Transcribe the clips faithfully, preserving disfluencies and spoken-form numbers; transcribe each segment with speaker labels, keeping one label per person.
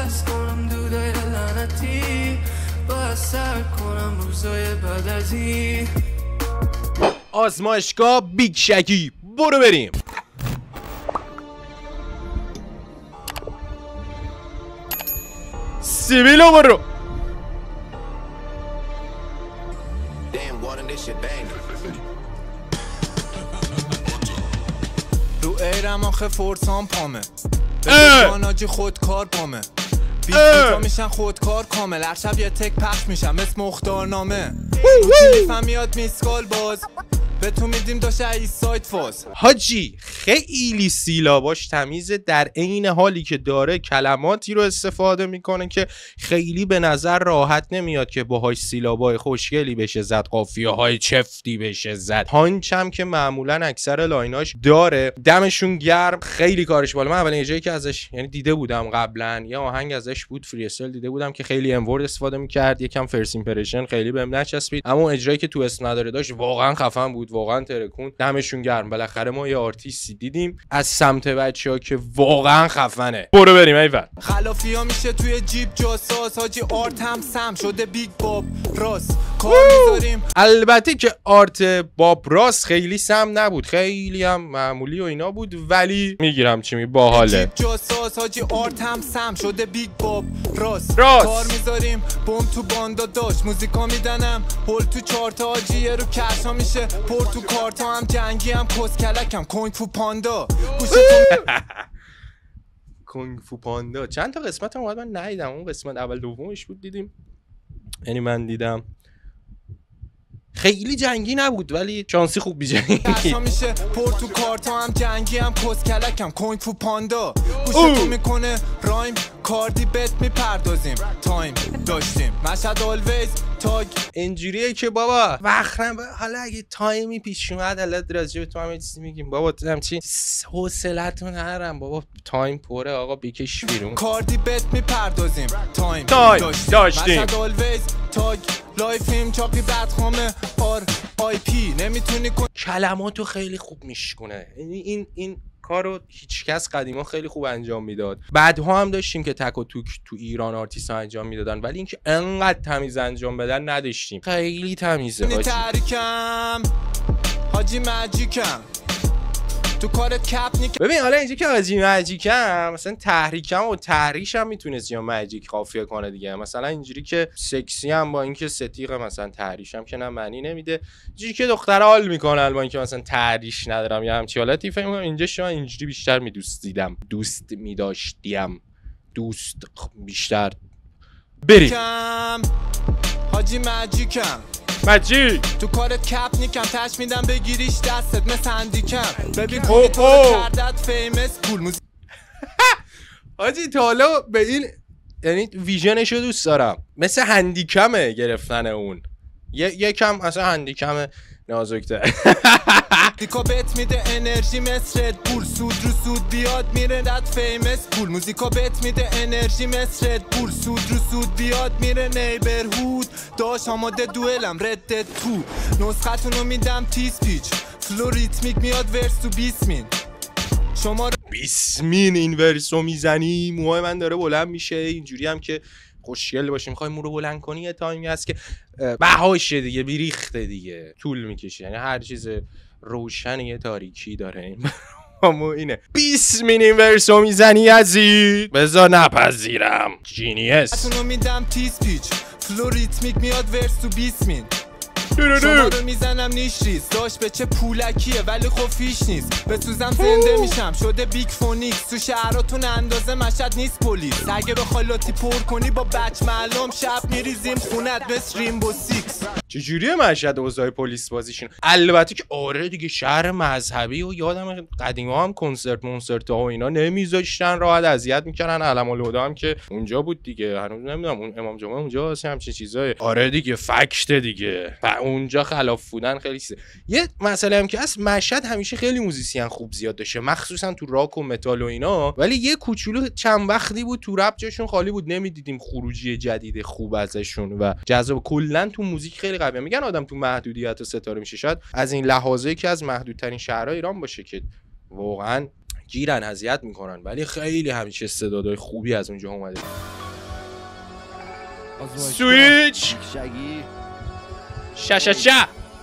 Speaker 1: بس کنم دودای لعنتی، باید سر کنم روزای بعد از این.
Speaker 2: آزمایشگاه بیگ شکی، برو بریم. سیبیلو برو.
Speaker 3: رو ایرم آخه فورسان پامه به ناجی خودکار پامه بیستا میشن خودکار کامل، هر شب یه تک پخش میشم مثل مختارنامه. رو کلیفم میاد میسکال باز به تو میدیم داشته ای سایت فاز.
Speaker 2: حاجی خیلی سیلاباش تمیزه، در عین حالی که داره کلماتی رو استفاده میکنه که خیلی به نظر راحت نمیاد که باهاش سیلابای خوشگلی بشه زد، قافیه های چفتی بشه زد. پانچ هم که معمولا اکثر لایناش داره. دمشون گرم، خیلی کارش بالا. من اولین جایی که ازش یعنی دیده بودم قبلا یه آهنگ ازش بود فری استایل دیده بودم که خیلی امورد استفاده میکرد، یکم فرست ایمپرشن خیلی بهم نچسبید، اما اجرایی که تو اسم نداره داشت واقعا خفن بود، واقعا ترکون. دمشون گرم، بالاخره ما یه آرتیستی دیدیم از سمت بچه‌ها که واقعا خفنه. برو بریم ایول.
Speaker 3: خلافیا میشه توی جیب جاساس، حاجی آرت هم سم شده بیگ باب راس کار میذاریم.
Speaker 2: البته که آرت باب راس خیلی سم نبود، خیلی هم معمولی و اینا بود، ولی میگیرم چی می باحاله.
Speaker 3: جیب جاساس حاجی آرت هم سم شده بیگ باب راس
Speaker 2: راس.
Speaker 3: کار میذاریم. بم تو باندا داشت موزیکا میدنم، هول تو چارت حاجی یه رو کشا میشه پر تو کارتا، هم جنگی هم کس کلکم کنگ فو پاندا گوشتون
Speaker 2: کنگ فو پاندا. چند تا قسمت هم اومد من ندیدم، اون قسمت اول دومش بود دیدیم، یعنی من دیدم خیلی جنگی نبود ولی شانسی خوب بیجنگی
Speaker 3: میشه پر تو کارتا، هم جنگی هم کس کلکم کنگ فو پاندا گوشتون میکنه رایم کاردی بت میپردازیم تایم داشتیم مشهد آلویز تاگ.
Speaker 2: اینجوریه که بابا وقتم حالا اگه تایمی پیش اومد حالا راجع به تو هم چیزی میگیم بابا همچین حوصله‌تون ندارم بابا، تایم پره آقا بکش بیرون.
Speaker 3: کاردی بت میپردازیم تایم
Speaker 2: داشتیم
Speaker 3: مشهد آلویز تاگ لایفیم چاقی بدخامه آر آی پی نمیتونی کن.
Speaker 2: کلماتو خیلی خوب میشکنه، این این این کارو هیچکس قدیما خیلی خوب انجام میداد. بعدها هم داشتیم که تک و توک تو ایران آرتیست ها انجام میدادن، ولی اینکه انقدر تمیز انجام بدن نداشتیم. خیلی تمیزه حاجی.
Speaker 3: تحریکم حاجی ماجیکم تو کارت کپ نیک.
Speaker 2: ببین حالا اینجا که حاجی ماجیکم مثلا تحریکم و تحریشم میتونست یا ماجیک قافیه کنه دیگه، مثلا اینجوری که سکسی هم با اینکه ستیقه، مثلا تحریشم که نه معنی نمیده، اینجوری که دختر حال میکنن با اینکه مثلا تحریش ندارم یا همچی حالتی فهم کنم. اینجا شما اینجوری بیشتر میدوست دیدم دوست میداشتیم دوست بیشتر. بریم
Speaker 3: حاجی ماجیکم
Speaker 2: ماجیک
Speaker 3: تو کارت کپ نیکم تش میدم بگیریش دستت مثل هندیکم. ببین کنی تو رو کردت فیمس پول موزیک.
Speaker 2: حاجی تا حالا به این یعنی ویژنشو دوست دارم، مثل هندیکمه گرفتن اون یه یکم اصلا هندیکم نازکتر.
Speaker 3: موزیکا بت میده انرژی مثل رد بول، سود رو سود بیاد میره رد فیمس پول. موزیکا بت میده انرژی مثل رد بول، سود رو سود بیاد میره نیبرهود. داش آماده دوئلم رد تو نسختونو میدم تیز پیچ فلو ریتمیک میاد ورس تو بیسمین شما
Speaker 2: بیسمین این ورسو میزنی موهای من داره بلند میشه. اینجوری هم که خوشگل باشیم میخوای مو رو بلند کنی یه تایمی هست که بهاشه دیگه بیریخته دیگه طول میکشه، یعنی هر چیز روشن یه تاریکی داره این اما اینه بیسمین این ورسو میزنی یزید بذار نپذیرم جینیس.
Speaker 3: اتونو میدم تیز پیچ فلو ریتمیک میاد ورس تو بیسمین شما رو میزنم نیش ریز داشت به چه پولکیه ولی خب فیش نیست به سوزم زنده میشم شده بیگ فونیکس تو شهراتون اندازه مشهد نیست پلیس. اگه بخوای لاتی پر کنی با بچ معلوم شب میریزیم خونت مثل ریمبو سیکس.
Speaker 2: چجوریه مشهد اوضاع پلیس بازیشون؟ البته که آره دیگه شهر مذهبی و یادم قدیما هم کنسرت مونسرت ها و اینا نمیذاشتن راحت اذیت میکردن. علم الهدا هم که اونجا بود دیگه، هنوز نمیدونم اون امام جمعه اونجا هست همچین چیزای. آره دیگه فکت دیگه و اونجا خلاف بودن خیلی چیزه. یه مسئله هم که از مشهد همیشه خیلی موزیسین خوب زیاد داشته مخصوصا تو راک و متال و اینا، ولی یه کوچولو چند وقتی بود تو رپ جاشون خالی بود، نمیدیدیم خروجی جدید خوب ازشون و جذاب. کلا تو موزیک خیلی قویه. میگن آدم تو محدودیت ستاره میشه، شاید از این لحاظه که از محدودترین شهرهای ایران باشه که واقعا گیرن اذیت میکنن، ولی خیلی همیشه استعدادهای خوبی از اونجا اومده. سویچ شششا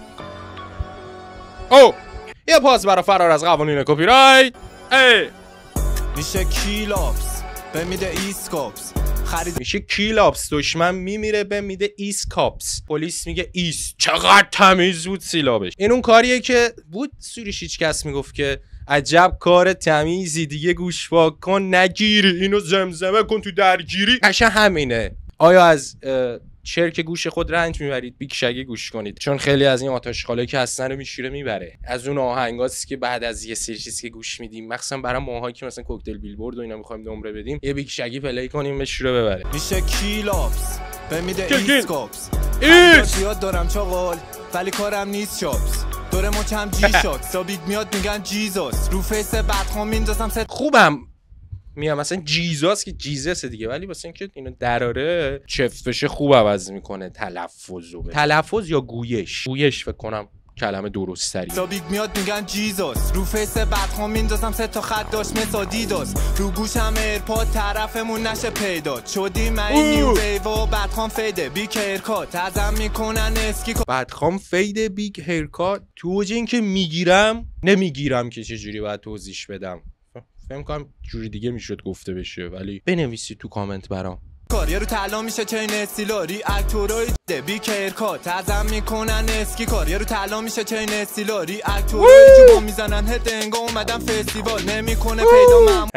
Speaker 2: او یه پاس برای فرار از قوانین کپی رایت. ای
Speaker 3: میشه کیلاپس به میده ایسکاپس خرید
Speaker 2: میشه کیلاپس دشمن میمیره به میده ایسکاپس پلیس میگه ایس. چقدر تمیز بود سیلابش. این اون کاریه که بود سوریش هیچ کس میگفت که عجب کار تمیزی دیگه گوش پاک کن نگیری اینو زمزمه کن تو درگیری. قشنگ همینه. آیا از چرک گوش خود رنج میبرید؟ بیگ شگی گوش کنید چون خیلی از این آتشخاله که هستن رو میشوره میبره. از اون آهنگاست که بعد از یه سری چیز که گوش میدیم مخصوصا برای ماها که مثلا کوکتل بیلبورد و اینا میخوایم نمره بدیم یه بیگ شگی پلی کنیم بشوره ببره.
Speaker 3: میشه کیلاپس به میده ایسکاپس
Speaker 2: ایس
Speaker 3: یاد دارم چاقال ولی کارم نیست شاپس دوره مچم جی شاک سابیگ میاد میگن جیزاس رو فیس بدخوام میندازم ست
Speaker 2: خوبم میام مثلا جیزاس که جیزس دیگه ولی واسه اینکه اینو دراره چفت بشه خوب عوض میکنه تلفظو. تلفظ یا گویش گویش فکر کنم کلمه درست تری.
Speaker 3: سابیگ میاد میگن جیزاس رو فیس بدخوام میندازم سه تا خط داشت مثل دیداس رو گوشم ایرپاد طرفمون نشه پیدا شدی من نیو ویو بدخوام فیده بیگ هیرکات ازم میکنن اسکی
Speaker 2: بدخوام فیده بیگ هیرکات. تو وجه این که میگیرم نمیگیرم که چجوری باید توضیح بدم. فهم کنم جوری دیگه میشد گفته بشه ولی بنویسی تو کامنت برام.
Speaker 3: کاریا رو طلا میشه چین استیلاری اکتورای بی کیرکات ازم میکنن اسکی کاریا رو طلا میشه چین استیلاری اکتورای جوبا میزنن هد انگا اومدن فستیوال نمیکنه پیدا مام.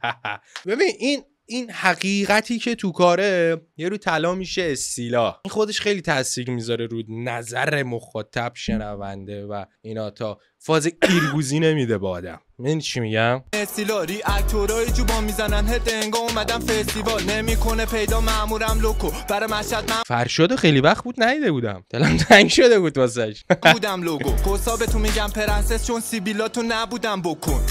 Speaker 2: ببین این این حقیقتی که تو کاره یه رو طلا میشه استیلا. این خودش خیلی تاثیر میذاره رو نظر مخاطب شنونده و اینا تا فاز ایرگوزی نمیده با آدم. من چی میگم؟
Speaker 3: استیلاری اکتورای جوبا میزنن هد انگا اومدن فستیوال نمیکنه پیدا مامورم لوکو برای مشهد من
Speaker 2: فرشاد خیلی وقت بود ندیده بودم دلم تنگ شده بود واسش.
Speaker 3: بودم لوگو کوسا به تو میگم پرنسس چون سیبیلاتو نبودم بکن.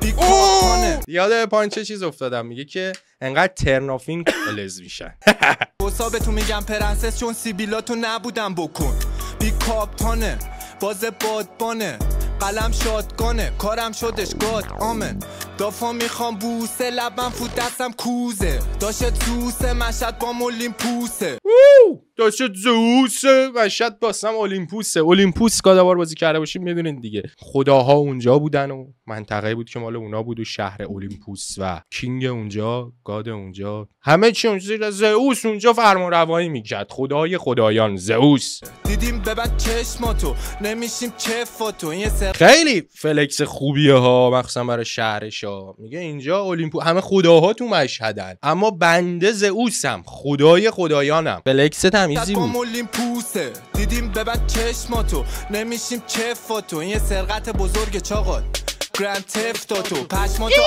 Speaker 2: یاد پانچه چیز افتادم میگه که انقدر ترنافین کلز میشن.
Speaker 3: کوسا به تو میگم پرنسس چون سیبیلاتو نبودم بکن. بی کاپتانه باز بادبانه قلم شادگانه کارم شدش گاد آمن دافا میخوام بوسه لبم فوت دستم کوزه داشت زوسه مشهد با اولیمپوسه
Speaker 2: داشت زوسه مشهد باسم اولیمپوسه. اولیمپوس گادوار بازی کرده باشیم میدونین دیگه خداها اونجا بودن و منطقه بود که مال اونا بود و شهر اولیمپوس و کینگ اونجا گاد اونجا همه چی اونجا زئوس اونجا فرمان روایی میکرد خدای خدایان زئوس.
Speaker 3: دیدیم ببند چشماتو نمیشیم چفاتو این سر...
Speaker 2: خیلی فلکس خوبیه ها مخصوصا برای شهرش ها. میگه اینجا اولیمپو همه خداها تو مشهدن اما بنده زئوسم خدای خدایانم. فلکس تمیزی بود.
Speaker 3: اولیمپوسه دیدیم ببند چشماتو نمیشیم چفاتو این سرقت بزرگ چاقال گرند تفتاتو پشماتو.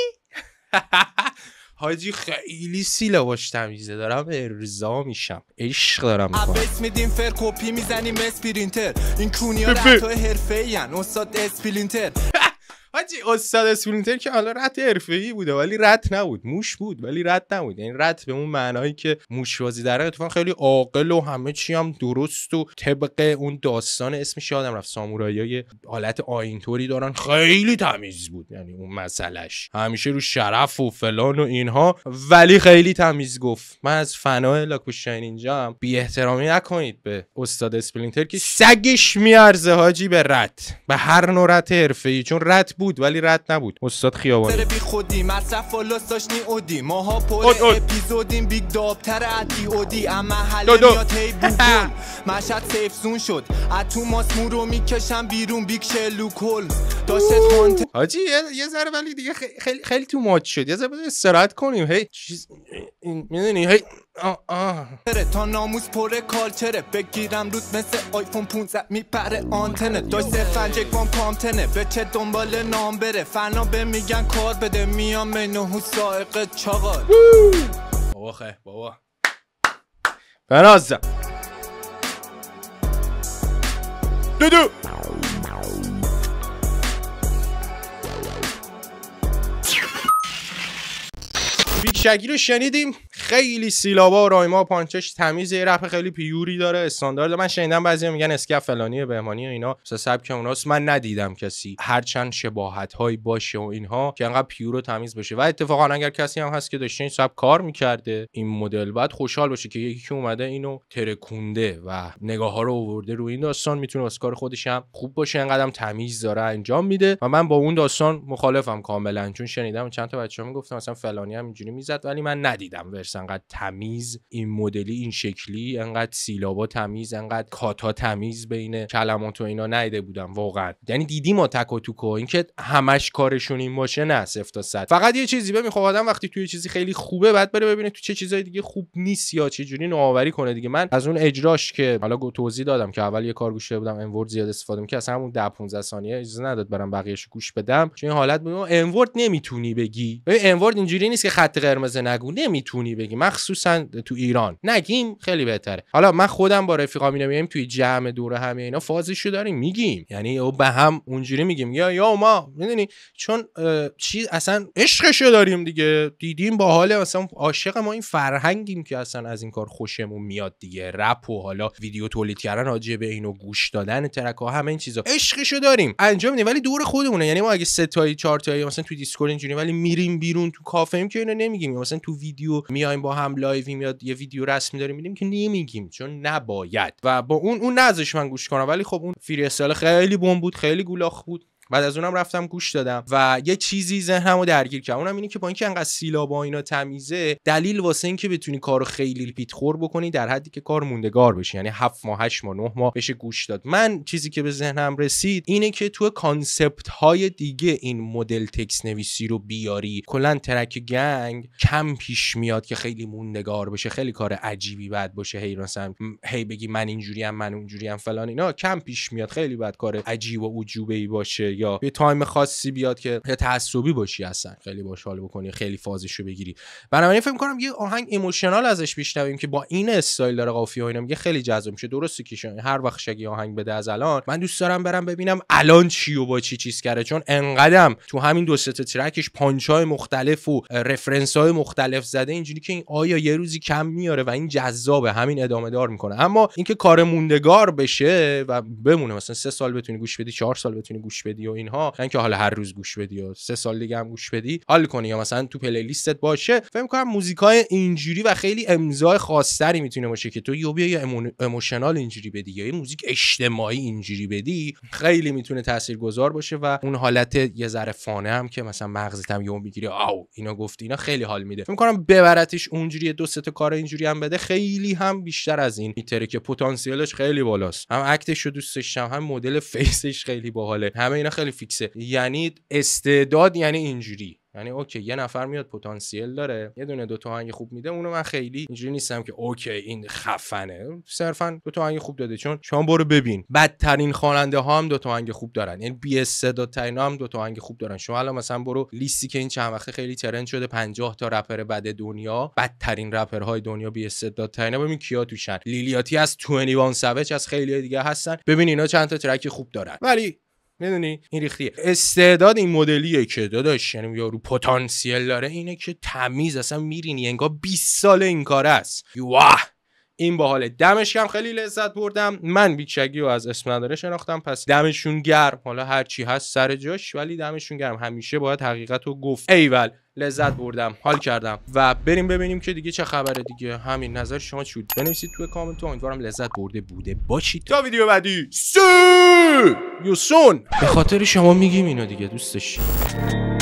Speaker 2: حاجی خیلی سیلاباش تمیزه دارم ارضا میشم عشق دارم میکنم.
Speaker 3: عبیس میدیم فر کپی میزنیم اسپرینتر این کونیا رتای حرفه‌ای ان استاد اسپرینتر.
Speaker 2: حاجی استاد اسپرینتر که حالا رت حرفه‌ای بوده ولی رت نبود موش بود ولی رت نبود. یعنی رت به اون معنایی که موش بازی داره اتفاقا خیلی عاقل و همه چی هم درست و طبق اون داستان اسمش یادم رفت ساموراییای حالت آیینطوری دارن خیلی تمیز بود. یعنی اون مسئلهش همیشه رو شرف و فلان و اینها ولی خیلی تمیز گفت. من از فنای لاکوشاین اینجا هم بی احترامی نکنید به استاد اسپرینتر که سگش میارزه حاجی به رت به هر نوع رت حرفه‌ای چون رت بود ولی رد نبود. استاد خیابانی
Speaker 3: سر بی خودی مصرف والا داشتنی اودی ماها پر اپیزودیم بیگ دابتر عدی اودی اما حل میاد هی بوگل مشهد سیف زون شد اتو ماسمو رو میکشم بیرون بیگ شلوک هول داشت خانت
Speaker 2: حاجی یه ذره ولی دیگه خیلی خیلی تو ماچ شد. یه ذره بذار استراحت کنیم. هی چیز میدونی هی آه آه
Speaker 3: تا ناموس پر کالچره بگیرم رود مثل آیفون پونزده میپره آنتنه داشت فنجک وام کامتنه به چه دنبال نام بره فنا به میگن کار بده میام منو سائق چاقال.
Speaker 2: بابا خیلی بابا فنازم دو دو بیگ شگی رو شنیدیم، خیلی سیلابا و رایما و پانچش تمیز، یه رپ خیلی پیوری داره، استاندارد. من شنیدم بعضیا میگن اسکف فلانی بهمانی و اینا مثلا سبک اوناست. من ندیدم کسی هرچند شباهت هایی باشه و اینها که انقدر پیور و تمیز باشه. و اتفاقا اگر کسی هم هست که داشته این سبک کار میکرده این مدل، بعد خوشحال باشه که یکی که اومده اینو ترکونده و نگاه ها رو آورده روی این داستان، میتونه واسه کار خودش هم خوب باشه، انقدرم تمیز داره انجام میده. و من با اون داستان مخالفم کاملا، چون شنیدم چند تا بچه‌ها میگفتن مثلا فلانی هم اینجوری میزد، ولی من ندیدم ورس انقدر تمیز این مدلی این شکلی، انقدر سیلابا تمیز، انقدر کاتا تمیز بین کلمات و اینا ندیده بودم واقعا. یعنی دیدیم ما تک و توک، این که همش کارشون این باشه نه، صفر تا صد. فقط یه چیزی ببین، خب آدم وقتی توی چیزی خیلی خوبه بعد بره ببینه تو چه چیزای دیگه خوب نیست یا چه جوری نوآوری کنه دیگه. من از اون اجراش که حالا توضیح دادم که اول یه کار گوش داده بودم انورد زیاد استفاده می‌کردم، اصلا همون ده پانزده ثانیه اجازه نداد برام بقیه‌اشو گوش بدم، چون این حالت بود انورد نمیتونی بگی. ببین انورد اینجوری نیست که خط قرمز نگو، نمیتونی بگی، مخصوصا تو ایران نگیم خیلی بهتره. حالا من خودم با رفیقام میام توی جمع دوره همه اینا فازشو داریم میگیم، یعنی او به هم اونجوری میگیم یا یا ما میدونی، چون چی اصلا عشقشو داریم دیگه، دیدیم با حال مثلا عاشق ما این فرهنگیم که اصلا از این کار خوشمون میاد دیگه، رپ و حالا ویدیو تولید کردن راجع به اینو گوش دادن ترک ها همه این چیزا عشقشو داریم انجام میدیم، ولی دور خودمونه. یعنی ما اگه سه تایی چهار تایی مثلا تو دیسکورد اینجوری، ولی میریم بیرون تو کافه ایم که اینو نمیگیم، مثلا تو ویدیو میایم با هم لایو میاد یه ویدیو رسمی داریم میدیم که نمیگیم چون نباید. و با اون اون نذاش من گوش کنم، ولی خب اون فری استایل خیلی بم بود، خیلی گولاخ بود. بعد از اونم رفتم گوش دادم و یه چیزی ذهنمو درگیر کرد، اونم اینه که با اینکه انقدر سیلابا اینا تمیزه، دلیل واسه این که بتونی کارو خیلی ریپیت خور بکنی در حدی که کار موندگار بشه، یعنی هفت ماه هشت ماه نه ماه بشه گوش داد. من چیزی که به ذهنم رسید اینه که تو کانسپت های دیگه این مدل تکست نویسی رو بیاری، کلا ترک گنگ کم پیش میاد که خیلی موندگار بشه، خیلی کار عجیبی بعد باشه، هی مثلا هی بگی من اینجوری ام من اونجوری ام فلان، اینا کم پیش میاد، خیلی بعد کار عجیب و عجوبه‌ای باشه یا یه تایم خاصی بیاد که تعصبی باشی اصلا خیلی باش حال بکنی، خیلی فازشو بگیری. بنابراین فکر می‌کنم یه آهنگ ایموشنال ازش بشنویم که با این استایل داره قافیه و اینا میگه خیلی جذاب میشه. درسته که هر وقت شگی آهنگ بده از الان، من دوست دارم برم ببینم الان چی و با چی چیز کرده، چون انقدرم تو همین دو سه تا ترکش پانچ‌های مختلف و رفرنس‌های مختلف زده اینجوری که این آیا یه روزی کم میاره و این جذابه، همین ادامه دار میکنه. اما اینکه کار موندگار بشه و بمونه، مثلا سه سال بتونی گوش بدی، چهار سال بتونی گوش بدی و اینها، نه اینکه حالا هر روز گوش بدی و سه سال دیگه هم گوش بدی حال کنی یا مثلا تو پلی لیستت باشه. فکر می‌کنم موزیکای اینجوری و خیلی امضای خاص‌تری میتونه باشه که تو یو بیا یا امون... ایموشنال اینجوری بدی یا یه موزیک اجتماعی اینجوری بدی، خیلی میتونه تاثیرگذار باشه و اون حالت یه ذره فانه هم که مثلا مغزت هم یهو میگیره آو اینا گفتی، اینا خیلی حال میده. فکر می‌کنم ببرتش اونجوری دو سه تا کار اینجوری هم بده، خیلی هم بیشتر از این میتره که پتانسیلش خیلی بالاست. هم اکتش رو دوست داشتم، هم مدل فیسش خیلی باحاله، همه اینا خیلی فیکسه. یعنی استعداد یعنی اینجوری، یعنی اوکی یه نفر میاد پتانسیل داره یه دونه دو تا آهنگ خوب میده، اونو من خیلی اینجوری نیستم که اوکی این خفنه، صرفا دو تا آهنگ خوب داده. چون شما برو ببین بدترین خواننده ها هم دو تا آهنگ خوب دارن، یعنی بی استعدادترین هم دو تا آهنگ خوب دارن. شما الان مثلا برو لیستی که این چند وقته خیلی ترند شده پنجاه تا رپر بد دنیا، بدترین رپرهای دنیا بی استعدادترین، ببین کیا توشن. لیلیاتی از بیست و یک سوچ از خیلی دیگه هستن، ببین اینا چند تا ترک خوب دارن، ولی میدونی این ریختیه. استعداد این مدلیه که داداش، یعنی یارو پتانسیل داره، اینه که تمیز اصلا میرینی انگار بیست سال این کاره است. واه این باحاله. دمش گرم، خیلی لذت بردم. من بیگ شگی رو از اسم نداره شناختم، پس دمشون گرم. حالا هر چی هست سر جاش، ولی دمشون گرم. همیشه باید حقیقت رو گفت. ایول لذت بردم، حال کردم. و بریم ببینیم که دیگه چه خبره دیگه. همین، نظر شما چی بود؟ بنویسید توی کامنت. امیدوارم لذت برده بوده باشید. تا ویدیو بعدی سی یو سون. به خاطر شما میگیم اینو دیگه، دوست داشتید.